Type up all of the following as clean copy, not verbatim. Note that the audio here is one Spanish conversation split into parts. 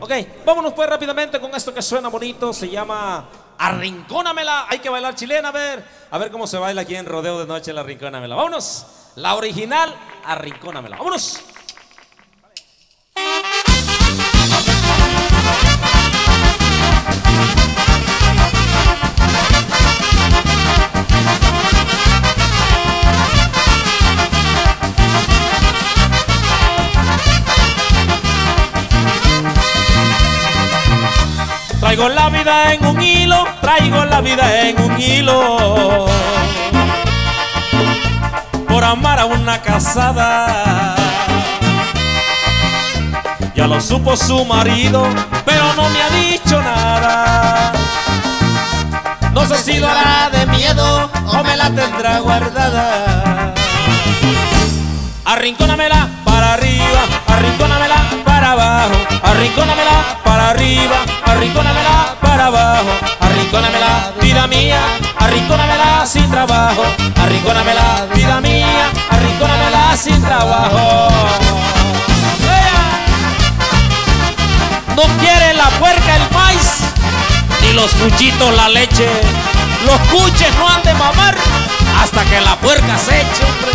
Ok, vámonos pues rápidamente con esto que suena bonito. Se llama Arrincónamela. Hay que bailar chilena, a ver cómo se baila aquí en Rodeo de Noche la Arrincónamela. Vámonos, la original Arrincónamela. Vámonos. Traigo la vida en un hilo, traigo la vida en un hilo, por amar a una casada. Ya lo supo su marido, pero no me ha dicho nada. No sé si lo hará de miedo o me la tendrá guardada. Arrincónamela para arriba, arrincónamela para abajo, arrincónamela para arriba, arrincónamela para abajo, arrincónamela, vida mía, arrincónamela sin trabajo, arrincónamela, vida mía, arrincónamela sin trabajo. No quiere la puerca el maíz, ni los cuchitos la leche. Los cuches no han de mamar hasta que la puerca se eche, hombre.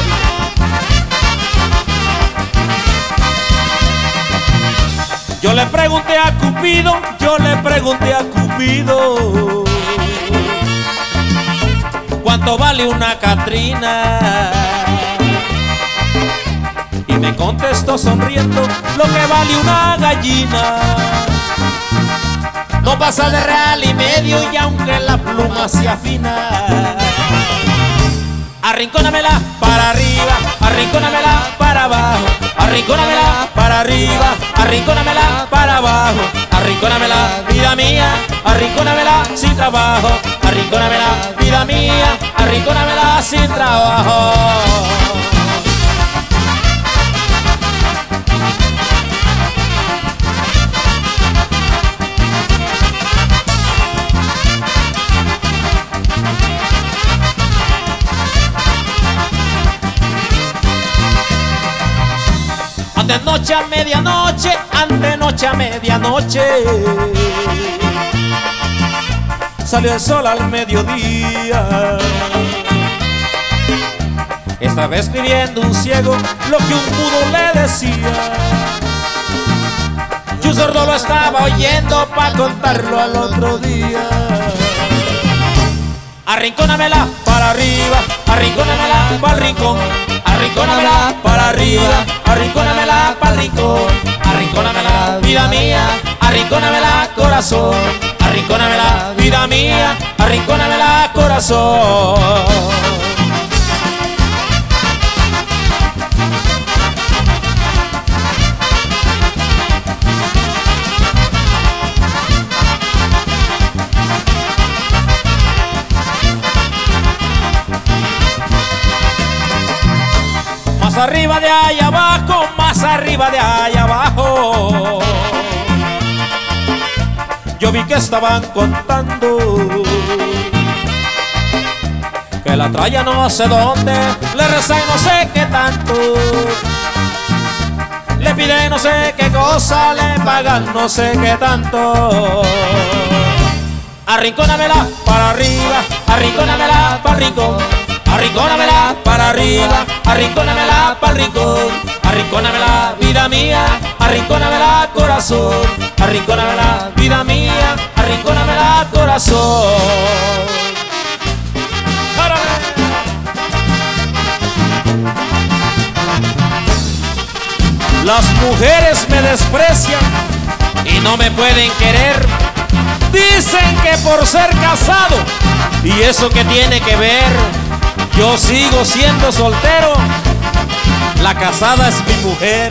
Yo le pregunté a Cupido, yo le pregunté a Cupido, ¿cuánto vale una Catrina? Y me contestó sonriendo, lo que vale una gallina. No pasa de real y medio y aunque la pluma se afina. Arrincónamela para arriba, arrincónamela para abajo, arrincónamela para arriba, arrincónamela para abajo, arrincónamela, vida mía, arrincónamela sin trabajo, arrincónamela, vida mía, arrincónamela sin trabajo. Antenoche a medianoche, antenoche a medianoche, salió el sol al mediodía. Estaba escribiendo un ciego lo que un mudo le decía, y un sordo lo estaba oyendo pa' contarlo al otro día. Arrincónamela para arriba, arrincónamela para el rincón, arrincónamela para arriba, arrincónamela para el rincón, arrincónamela, vida mía, arrincónamela, corazón, arrincónamela, vida mía, arrincónamela, corazón. Más arriba de allá abajo, más arriba de allá abajo, yo vi que estaban contando que la traía no sé dónde, le reza y no sé qué tanto, le pide no sé qué cosa, le pagan no sé qué tanto. Arrincónamela para arriba, arrincónamela para el rincón, arrincónamela para arriba, arrincónamela para el rincón, arrincónamela, vida mía, arrincónamela, corazón, arrincónamela, vida mía, arrincónamela, corazón. Las mujeres me desprecian y no me pueden querer. Dicen que por ser casado, ¿y eso qué tiene que ver? Yo sigo siendo soltero, la casada es mi mujer.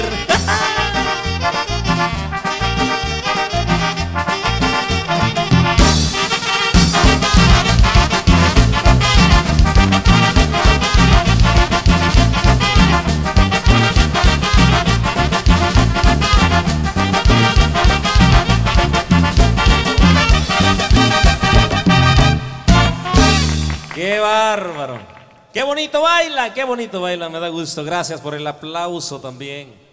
¡Qué bárbaro! ¡Qué bonito baila! ¡Qué bonito baila! Me da gusto. Gracias por el aplauso también.